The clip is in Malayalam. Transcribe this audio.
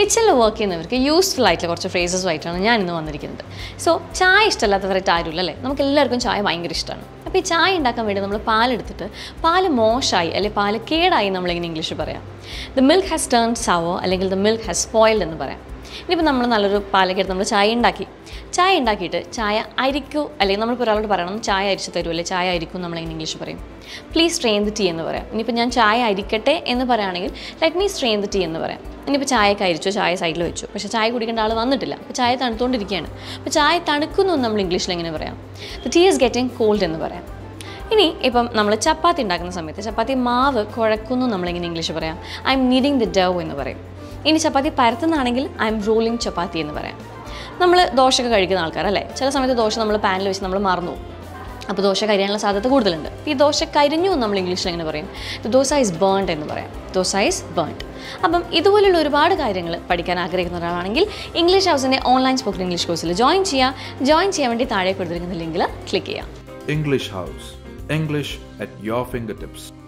കിച്ചണിൽ വർക്ക് ചെയ്യുന്നവർക്ക് യൂസ്ഫുൾ ആയിട്ടുള്ള കുറച്ച് ഫ്രേസസുമായിട്ടാണ് ഞാൻ ഇന്ന് വന്നിരിക്കുന്നത്. സോ ചായ ഇഷ്ടമല്ലാത്തവരായിട്ട് ആരുമില്ല അല്ലേ? നമുക്ക് എല്ലാവർക്കും ചായ ഭയങ്കര ഇഷ്ടമാണ്. അപ്പോൾ ഈ ചായ ഉണ്ടാക്കാൻ വേണ്ടി നമ്മൾ പാലെടുത്തിട്ട് പാല് മോശമായി അല്ലെങ്കിൽ പാല് കേടായി നമ്മളിങ്ങനെ ഇംഗ്ലീഷിൽ പറയാം. The milk has turned sour അല്ലെങ്കിൽ ദ മിൽക്ക് ഹാസ് സ്പോയിൽഡ് എന്ന് പറയാം. ഇനിയിപ്പോൾ നമ്മൾ നല്ലൊരു പാലൊക്കെ എടുത്ത് നമ്മൾ ചായ ഉണ്ടാക്കിയിട്ട് ചായ അരിക്കൂ അല്ലെങ്കിൽ നമ്മളിപ്പോൾ ഒരാളോട് പറയണം ചായ അരിച്ച് തരൂ അല്ലെങ്കിൽ ചായ അരിക്കും നമ്മളിങ്ങനെ ഇംഗ്ലീഷ് പറയും. പ്ലീസ് സ്ട്രെയിൻ ദ ടീ എന്ന് പറയാം. ഇനിയിപ്പോൾ ഞാൻ ചായ അരിക്കട്ടെ എന്ന് പറയുകയാണെങ്കിൽ let me strain the tea എന്ന് പറയാം. ഇനിയിപ്പോൾ ചായയൊക്കെ അരിച്ചു, ചായ സൈഡിൽ വെച്ചു, പക്ഷേ ചായ കുടിക്കേണ്ട ആൾ വന്നിട്ടില്ല, അപ്പോൾ ചായ തണുത്തുകൊണ്ടിരിക്കുകയാണ്. അപ്പോൾ ചായ തണുക്കുന്നു നമ്മൾ ഇംഗ്ലീഷിൽ എങ്ങനെ പറയാം? The tea is getting cold എന്ന് പറയാം. ഇനി ഇപ്പം നമ്മൾ ചപ്പാത്തി ഉണ്ടാക്കുന്ന സമയത്ത് ചപ്പാത്തി മാവ് കുഴക്കുന്നു നമ്മളിങ്ങനെ ഇംഗ്ലീഷ് പറയാം. I am kneading the dough എന്ന് പറയും. ഇനി ചപ്പാത്തി പരത്തുന്നതാണെങ്കിൽ ഐ എം റോളിങ് ചപ്പാത്തി എന്ന് പറയാം. നമ്മൾ ദോശയൊക്കെ കഴിക്കുന്ന ആൾക്കാരല്ലേ, ചില സമയത്ത് ദോശ നമ്മൾ പാനിൽ വെച്ച് നമ്മൾ മറന്നു, അപ്പോൾ ദോശ കരിയാനുള്ള സാധ്യത കൂടുതലുണ്ട്. ഈ ദോശ കരിഞ്ഞു നമ്മൾ ഇംഗ്ലീഷിൽ എങ്ങനെ പറയും? ദോശ ഈസ് ബേൺഡ് എന്ന് പറയാം. Dosa is burned. അപ്പം ഇതുപോലുള്ള ഒരുപാട് കാര്യങ്ങൾ പഠിക്കാൻ ആഗ്രഹിക്കുന്ന ഒരാളാണെങ്കിൽ ഇംഗ്ലീഷ് ഹൗസിൻ്റെ ഓൺലൈൻ സ്പോക്കൺ ഇംഗ്ലീഷ് കോഴ്സിൽ ജോയിൻ ചെയ്യാൻ വേണ്ടി താഴെ കൊടുത്തിരിക്കുന്ന ലിങ്കിൽ ക്ലിക്ക് ചെയ്യാം. English House. English at your fingertips.